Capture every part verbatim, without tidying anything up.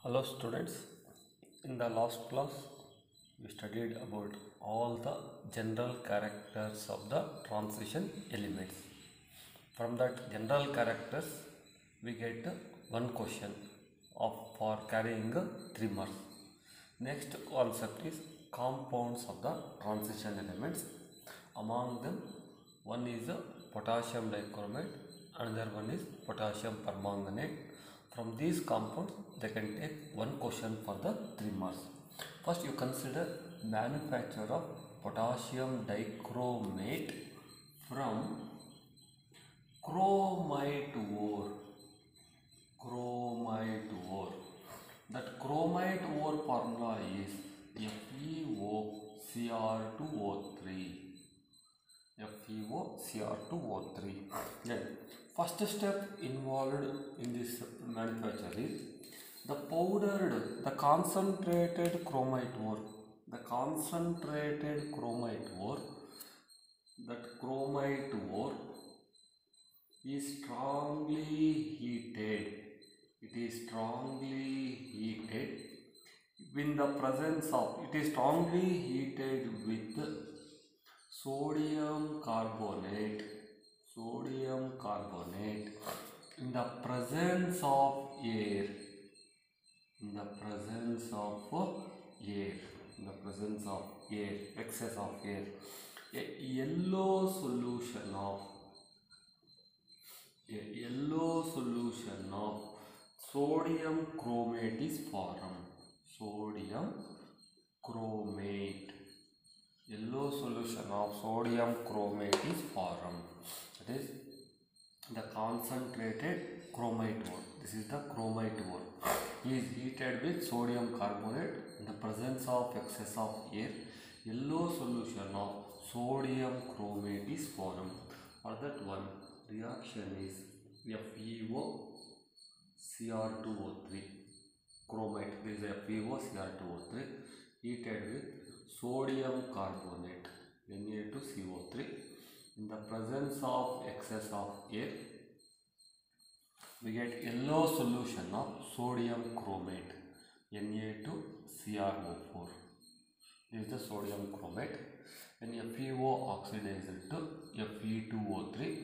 Hello students, in the last class we studied about all the general characters of the transition elements. From that general characters we get one question of for carrying three marks. Next concept is compounds of the transition elements. Among them one is potassium dichromate, another one is potassium permanganate. From these compounds they can take one question for the three marks. First you consider manufacture of potassium dichromate from chromite ore. Chromite ore. That chromite ore formula is F e O C r two O three. F e O C r two O three. Then first step involved in this manufacture is the powdered, the concentrated chromite ore. The concentrated chromite ore, that chromite ore is strongly heated. It is strongly heated in the presence of, it is strongly heated with sodium carbonate. Sodium carbonate in the presence of air. In the presence of air. In the presence of air. Excess of air. A yellow solution of a yellow solution of sodium chromate is formed. Sodium chromate. Yellow solution of sodium chromate is formed. That is the concentrated chromite ore. This is the chromite ore. It is heated with sodium carbonate in the presence of excess of air. Yellow solution of sodium chromate is formed. For that one reaction is F e O C r two O three. Chromate. This is F e O C r two O three heated with sodium carbonate N a two C O three in the presence of excess of air. We get yellow solution of sodium chromate N a two C r O four. This is the sodium chromate. Then F e O oxidized to F e two O three.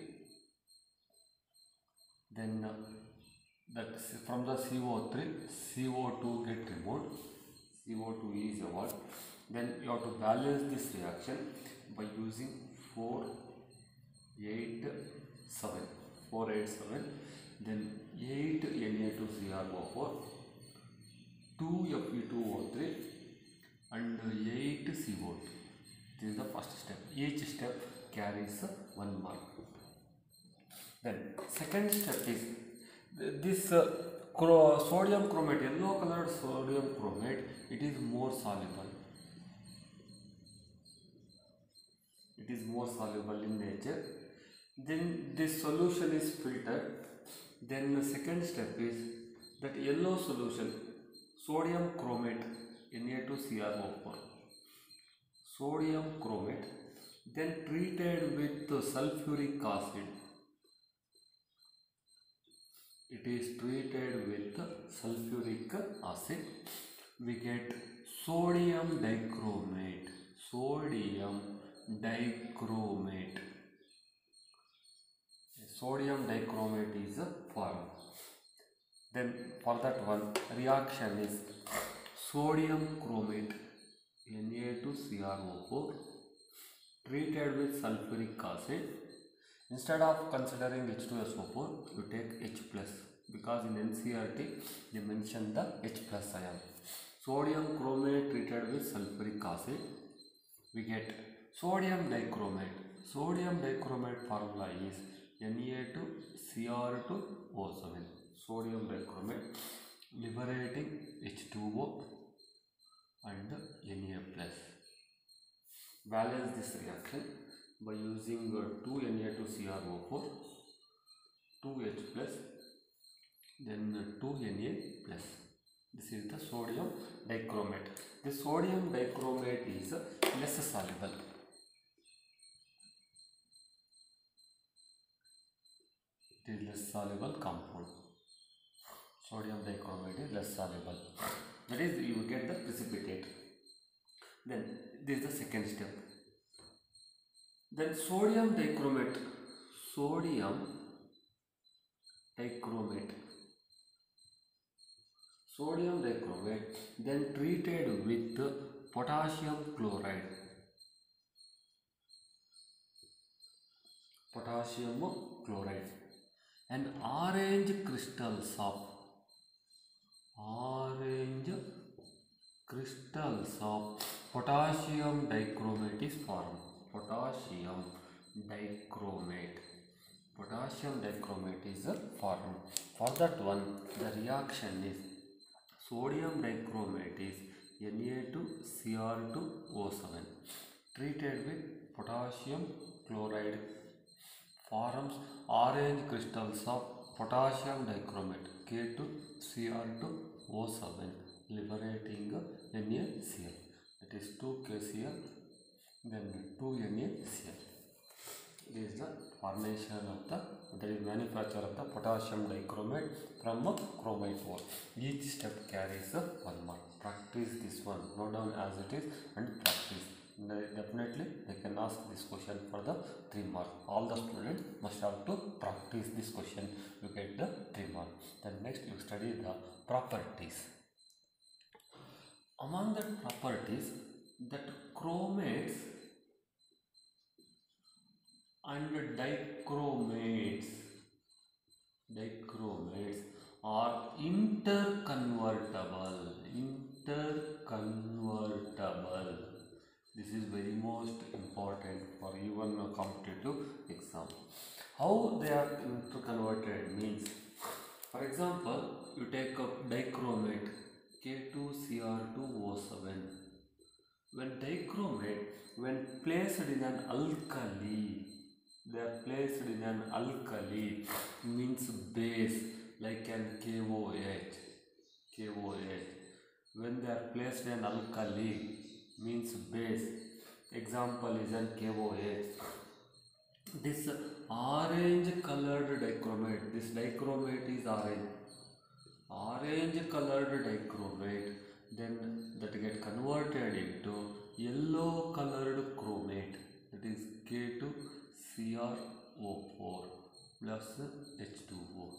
Then uh, that from the C O three, C O two get removed. C O two is evolved. Then you have to balance this reaction by using four eight seven. four eight seven. Then eight N a two C r O four, two F e two O three and eight C O two. This is the first step. Each step carries one mark. Then second step is this uh, sodium chromate, yellow colored sodium chromate, it is more soluble. It is more soluble in nature. Then this solution is filtered. Then the second step is that yellow solution, sodium chromate N a two C r O four. Sodium chromate then treated with sulfuric acid. It is treated with sulfuric acid. We get sodium dichromate. Sodium dichromate. Sodium dichromate is formed. Then for that one reaction is sodium chromate N a two C r O four treated with sulfuric acid. Instead of considering H two S O four, you take H plus, because in N C E R T they mention the H plus ion. Sodium chromate treated with sulfuric acid. We get sodium dichromate. Sodium dichromate formula is N a two C r two O seven. Sodium dichromate liberating H two O and N a plus. Balance this reaction by using uh, two N a two C r O four, two H plus, then uh, two N a plus. This is the sodium dichromate. The sodium dichromate is uh, less soluble. It is less soluble compound. Sodium dichromate is less soluble. That is, you get the precipitate. Then this is the second step. Then sodium dichromate, sodium dichromate, sodium dichromate, then treated with potassium chloride, potassium chloride, and orange crystals of orange crystals of potassium dichromate is formed. Potassium dichromate, potassium dichromate is formed. For that one, the reaction is sodium dichromate is N A two C R two O seven treated with potassium chloride forms orange crystals of potassium dichromate K two C R two O seven liberating NaCl. That is two K C l, then two NaCl. This is the formation of the, that is manufacture of the potassium dichromate from a chromate ore. Each step carries a one mark. Practice this one, note down as it is and practice. Definitely they can ask this question for the three marks. All the students must have to practice this question to get the three marks. Then next you study the properties. Among the properties, that chromates and dichromates, dichromates are interconvertible, interconvertible. This is very most important for even a competitive exam. How they are interconverted means, for example, you take a dichromate K two C R two O seven. When dichromate, when placed in an alkali, they are placed in an alkali, means base, like an K O H, K O H. When they are placed in alkali, means base, example is an K O H. This orange colored dichromate, this dichromate is orange, orange colored dichromate, then that get converted into yellow colored chromate, that is K two C R O four plus H two O,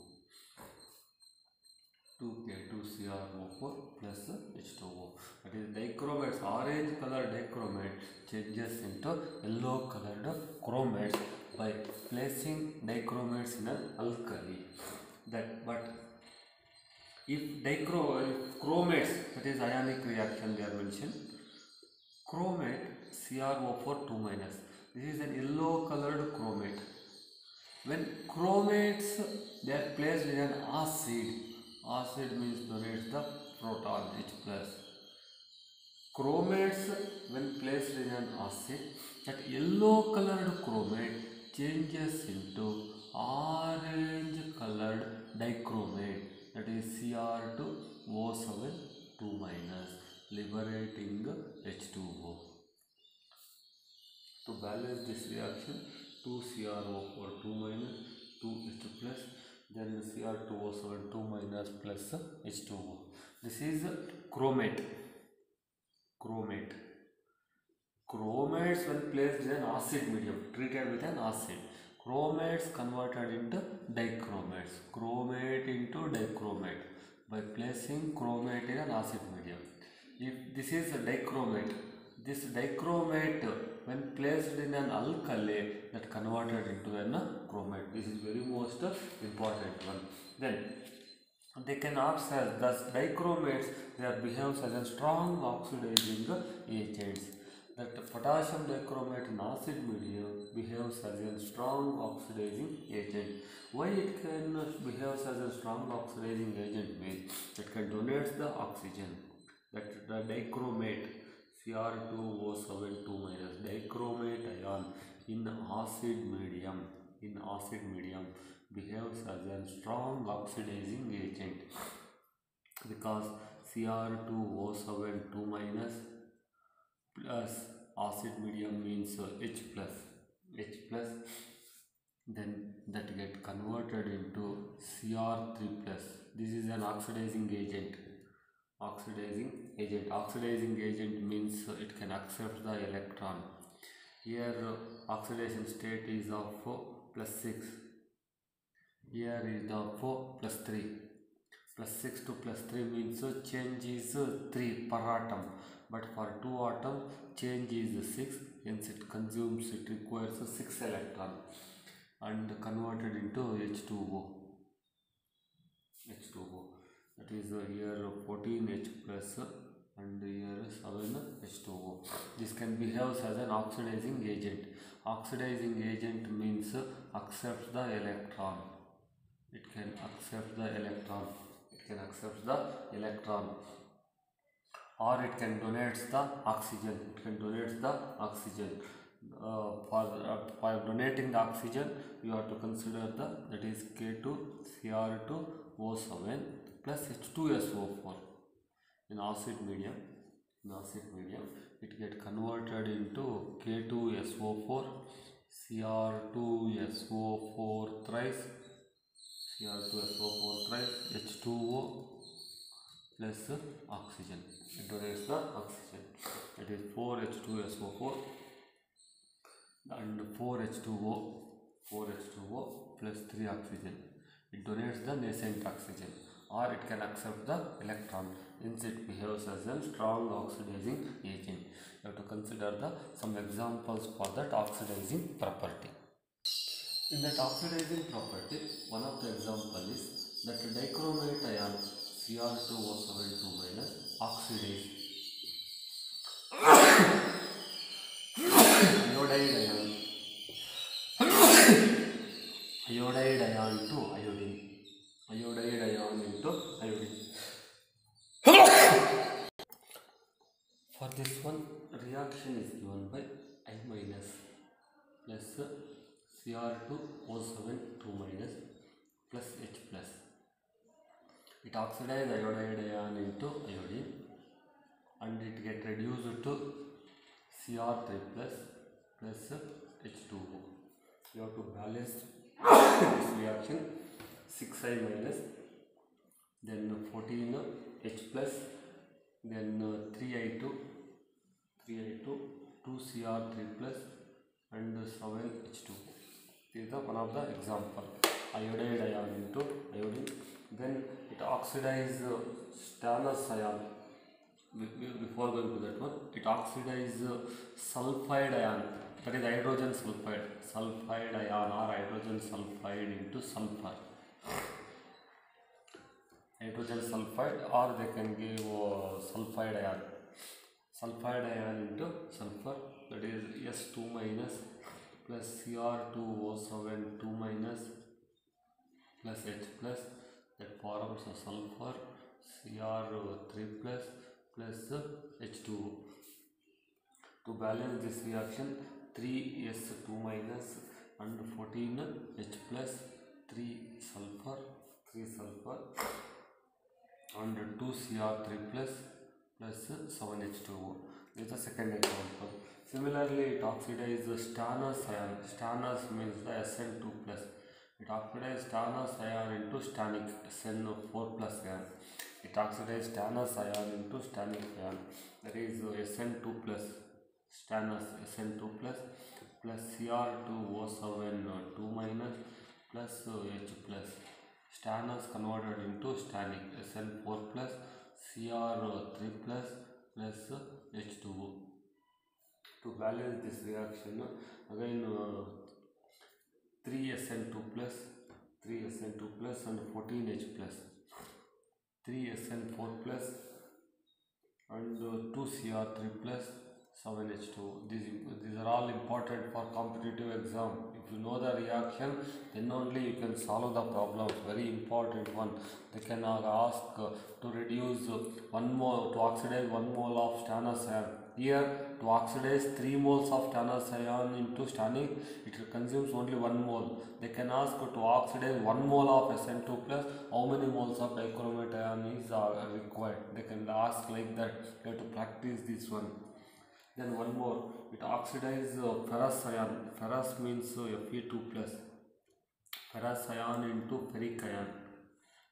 two K two C R O four plus H two O. That is dichromates, orange colored dichromate changes into yellow colored chromates by placing dichromates in an alkali. That but if dichro if chromates, that is ionic reaction they are mentioned, chromate C R O four two minus, this is an yellow colored chromate. When chromates they are placed in an acid, acid means donates the proton H plus. Chromates when placed in an acid, that yellow colored chromate changes into orange colored dichromate, that is C R two O seven two minus, liberating H two O. To balance this reaction, two C R O four two minus, two H plus, then C R two O seven two minus plus H two O. This is chromate. Chromate. Chromates when placed in an acid medium, treated with an acid. Chromates converted into dichromates. Chromate into dichromate by placing chromate in an acid medium. If this is a dichromate, this dichromate when placed in an alkali, that converted into an chromate. This is very most important one. Then they can act as, thus dichromates, they are behaves as a strong oxidizing agents. That potassium dichromate in acid medium behaves as a strong oxidizing agent. Why it can behave as a strong oxidizing agent means it can donate the oxygen. That the dichromate C R two O seven two minus, dichromate ion in acid medium, in acid medium behaves as a strong oxidizing agent, because C R two O seven two minus plus acid medium means H plus, H plus, then that get converted into C R three plus, this is an oxidizing agent. Oxidizing agent. Oxidizing agent means it can accept the electron. Here uh, oxidation state is of uh, plus six. Here is of uh, plus three. Plus six to plus three means uh, change is uh, three per atom. But for two atom change is six. Hence it consumes, it requires uh, six electron and converted into H two O. H two O. That is uh, here fourteen H plus uh, and here seven H two O. This can behave as an oxidizing agent. Oxidizing agent means uh, accepts the electron. It can accept the electron. It can accept the electron. Or it can donate the oxygen. It can donate the oxygen. Uh, for, uh, for donating the oxygen, you have to consider the, that is K two C R two O seven plus H two S O four. In acid medium, in acid medium, it get converted into K two S O four, C R two S O four thrice, C R two S O four thrice, H two O plus oxygen. It donates the oxygen. It is four H two S O four and four H two O, four H two O plus three oxygen. It donates the nascent oxygen, or it can accept the electron. Hence it behaves as a strong oxidizing agent. You have to consider the some examples for that oxidizing property. In that oxidizing property, one of the example is that dichromate ion C R two O seven two minus oxidize iodide ion iodide ion to iodine. Iodide ion into iodine. For this one, reaction is given by I minus plus C R two O seven two minus plus H plus. It oxidizes iodide ion into iodine and it get reduced to C R three plus plus H two O. You have to balance this reaction. six I minus, then fourteen H plus, then uh, three I two, three I two, two C R three plus and seven H two. This is the one of the example. Iodide ion into iodine. Then it oxidizes uh, stannous ion. Before going to that one, it oxidizes uh, sulfide ion. That is hydrogen sulfide. Sulfide ion or hydrogen sulfide into sulfur. Hydrogen sulfide, or they can give uh, sulfide ion. Sulfide ion into sulfur, that is S two minus plus C R two O seven two minus plus H plus, that forms a sulfur C R three plus plus H two O. To balance this reaction, three S two minus and fourteen H plus, three sulfur, three sulfur and two C R three plus plus seven H two O. This is the second example. Similarly, it oxidizes stannous ion. Stannous means the S N two plus. It oxidizes stannous ion into stannic S N four plus ion. It oxidizes stannous ion into stannic ion. That is S N two plus. Stannous S N two plus plus C R two O seven two minus plus H plus. Stannous converted into stannic S N four plus C R three plus plus H two O. To balance this reaction, again uh, three S N two plus, three S N two plus and fourteen H plus, three S N four plus and uh, two C R three plus, seven H two. These, these are all important for competitive exam. If you know the reaction, then only you can solve the problem. Very important one. They can ask uh, to reduce uh, one mole, to oxidize one mole of stannous ion. Here, to oxidize three moles of stannous ion into stannic, it consumes only one mole. They can ask to oxidize one mole of S N two plus, how many moles of dichromate ion is uh, required. They can ask like that. You have to practice this one. Then one more, it oxidizes uh, ferrous ion. Ferrous means uh, Fe two plus. Ferrous ion into ferric ion.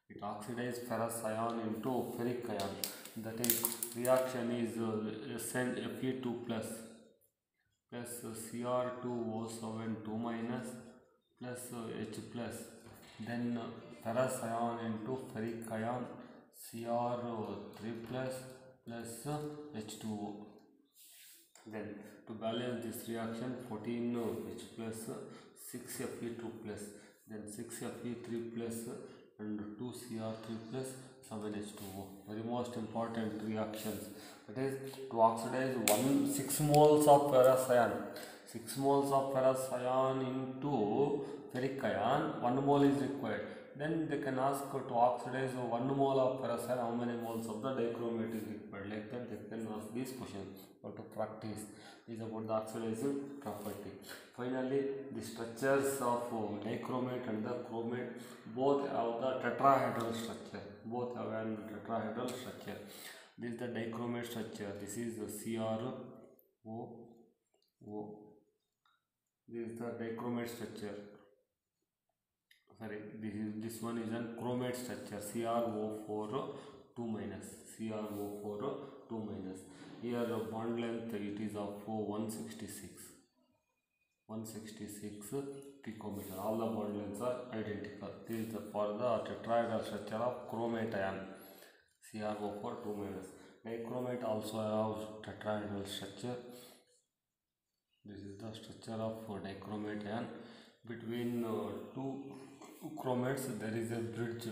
It oxidizes ferrous ion into ferric ion. That is, reaction is uh, send Fe two plus plus C r two O seven two minus plus uh, H plus. Then uh, ferrous ion into ferric ion C r three plus plus uh, H two O. Then to balance this reaction, fourteen H plus uh, six Fe two plus, then six Fe three plus uh, and two C r three plus seven H two O. Very most important reactions. That is, to oxidize one six moles of ferrous ion. six moles of ferrous ion into ferric ion, one mole is required. Then they can ask to oxidize one mole of ferrous ion, how many moles of the dichromate is required. Like that they can ask these questions. How to practice is about the oxidizing property. Finally, the structures of dichromate and the chromate both have the tetrahedral structure. Both have a tetrahedral structure. This is the dichromate structure. This is the C r O O. This is the dichromate structure. Sorry, this is this one is a chromate structure. C r O four two minus. C r O four two minus. Here the bond length it is of one sixty-six. one sixty-six picometer. All the bond lengths are identical. This is the for the tetrahedral structure of chromate ion. C r O four two minus. Dichromate also has tetrahedral structure. This is the structure of dichromate ion. Between uh, two chromates there is a bridge.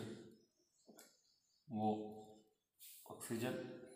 O oxygen.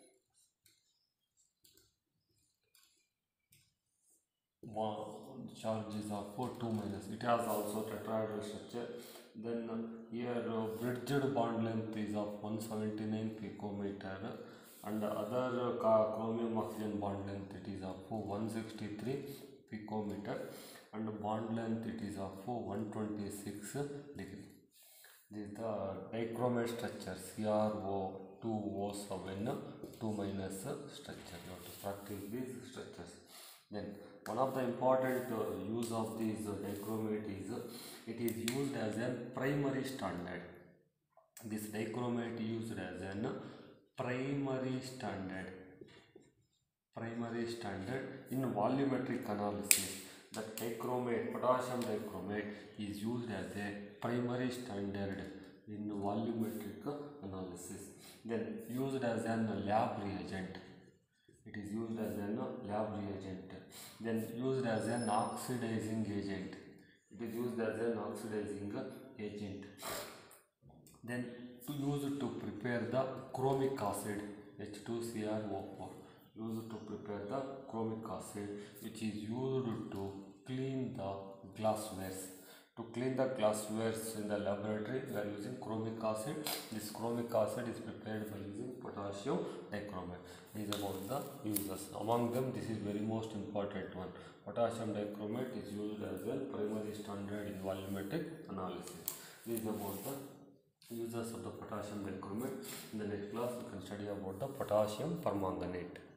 One charges of two minus. It has also tetrahedral structure. Then uh, here uh, bridged bond length is of one seventy-nine picometer, and the other uh, chromium oxygen bond length it is of one sixty-three picometer, and the bond length it is of one twenty-six degree. This is the dichromate structure, C r O two O seven two minus structure. You have to practice these structures. Then one of the important uh, use of this uh, dichromate is uh, it is used as a primary standard. This dichromate used as an primary standard. Primary standard in volumetric analysis. The dichromate, potassium dichromate, is used as a primary standard in volumetric analysis. Then used as an lab reagent. It is used as a lab reagent. Then used as an oxidizing agent. It is used as an oxidizing agent. Then to use it to prepare the chromic acid H two C r O four. Used to prepare the chromic acid, which is used to clean the glasswares. To clean the glasswares in the laboratory, we are using chromic acid. This chromic acid is prepared by using potassium dichromate. This is about the uses. Among them, this is very most important one. Potassium dichromate is used as a primary standard in volumetric analysis. This is about the uses of the potassium dichromate. In the next class, we can study about the potassium permanganate.